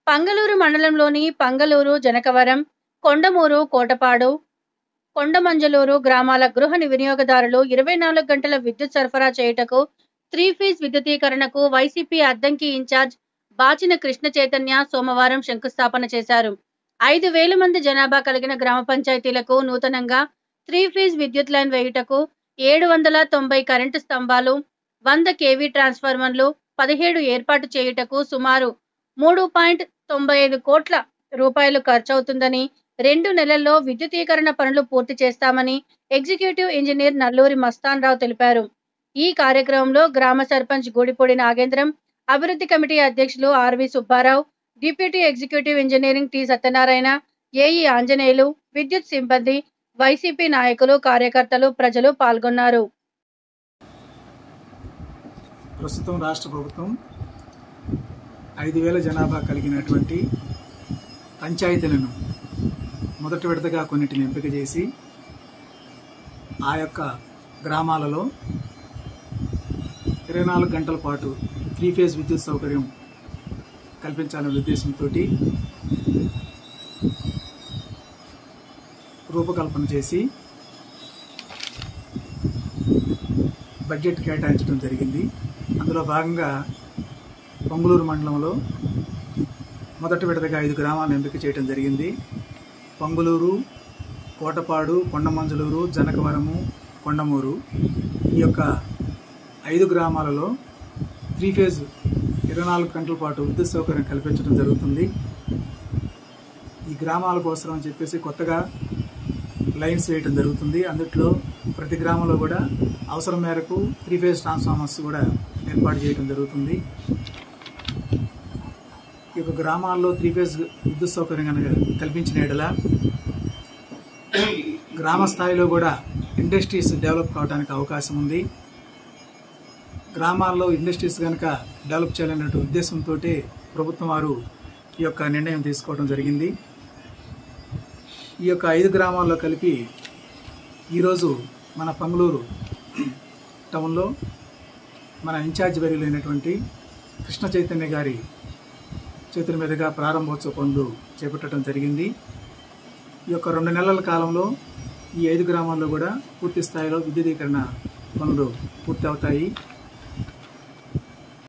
పంగలూరు మండలంలోని పంగలూరు, జనకవరం, కొండమూరు, కోటపాడు, కొండమంజలూరు గ్రామాల గృహ వినియోగదారులు 24 గంటల విద్యుత్ సరఫరా చేయుటకు 3 ఫేజ్ విద్యుదీకరణకు వైసీపీ అద్దంకి ఇన్ఛార్జ్ బాచిన కృష్ణ చైతన్య సోమవారం శంకుస్థాపన చేశారు. 5,000 మంది జనాభా కలిగిన గ్రామ పంచాయతీలకు నూతనంగా 3 ఫేజ్ విద్యుత్ లైన్ వేయుటకు 790 కరెంటు స్తంభాలు, 100 కేవీ ట్రాన్స్ఫార్మర్లు, 17 ఏర్పాటు చేయుటకు సుమారు 3.95 కోట్ల రూపాయలు ఖర్చవుతుందని, 2 నెలల్లో విద్యుదీకరణ పనులు పూర్తి చేస్తామని ఎగ్జిక్యూటివ్ ఇంజనీర్ నల్లూరి మస్తాన్ రావు తెలిపారు. ఈ కార్యక్రమంలో గ్రామ సర్పంచ్ గూడిపూడి నాగేంద్రం, అభివృద్ధి కమిటీ అధ్యక్షులు RV Subbarao, deputy executive engineering T Satyanarayana, AE Anjaneyulu, విద్యుత్ సిబ్బంది, వైసీపీ నాయకులు, కార్యకర్తలు, ప్రజలు పాల్గొన్నారు. ప్రస్తుతం రాష్ట్ర ప్రభుత్వం 5,000 జనాభా కలిగినటువంటి పంచాయతీలను మొదటి విడతగా కొన్నిటిని ఎంపిక చేసి ఆ యొక్క గ్రామాలలో 24 గంటల పాటు 3 ఫేజ్ విద్యుత్ సౌకర్యం కల్పించాలనే ఉద్దేశంతో రూపకల్పన చేసి బడ్జెట్ కేటాయించడం జరిగింది. అందులో భాగంగా పొంగలూరు మండలంలో మొదటి విడతగా 5 గ్రామాలను ఎంపిక చేయడం జరిగింది. పొంగలూరు, కోటపాడు, కొండమంజలూరు, జనకవరము, కొండమూరు ఈ యొక్క 5 గ్రామాలలో 3 ఫేజ్ 24 గంటల పాటు విద్యుత్ సౌకర్యం కల్పించడం జరుగుతుంది. ఈ గ్రామాల కోసం అని చెప్పేసి కొత్తగా లైన్స్ వేయడం జరుగుతుంది. అందుట్లో ప్రతి గ్రామంలో కూడా అవసరం మేరకు 3 ఫేజ్ ట్రాన్స్ఫార్మర్స్ కూడా ఏర్పాటు చేయడం జరుగుతుంది. ఈ యొక్క గ్రామాల్లో 3 ఫేజ్ విద్యుత్ సౌకర్యం కనుక కల్పించిన ఎడల గ్రామ స్థాయిలో కూడా ఇండస్ట్రీస్ డెవలప్ కావడానికి అవకాశం ఉంది. గ్రామాల్లో ఇండస్ట్రీస్ కనుక డెవలప్ చేయాలనే ఉద్దేశంతో ప్రభుత్వం వారు ఈ యొక్క నిర్ణయం తీసుకోవడం జరిగింది. ఈ యొక్క 5 గ్రామాల్లో కలిపి ఈరోజు మన పంగలూరు టౌన్లో మన ఇన్ఛార్జ్ వర్యులైనటువంటి కృష్ణ చైతన్య గారి చేతుల మీదుగా ప్రారంభోత్సవ పనులు చేపట్టడం జరిగింది. ఈ యొక్క 2 నెలల కాలంలో ఈ 5 గ్రామాల్లో కూడా పూర్తి స్థాయిలో విద్యుదీకరణ పనులు పూర్తి అవుతాయి.